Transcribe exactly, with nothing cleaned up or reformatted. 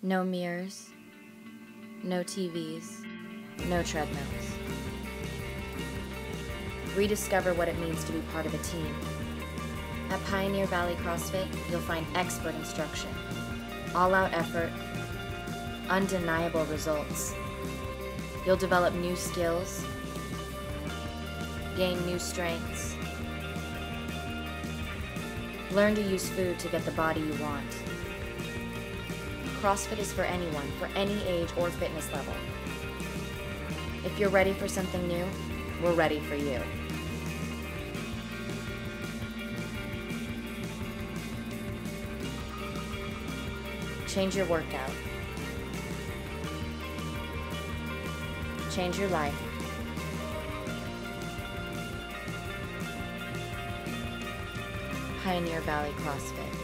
No mirrors, no T Vs, no treadmills. Rediscover what it means to be part of a team. At Pioneer Valley CrossFit, you'll find expert instruction, all-out effort, undeniable results. You'll develop new skills, gain new strengths, learn to use food to get the body you want. CrossFit is for anyone, for any age or fitness level. If you're ready for something new, we're ready for you. Change your workout. Change your life. Pioneer Valley CrossFit.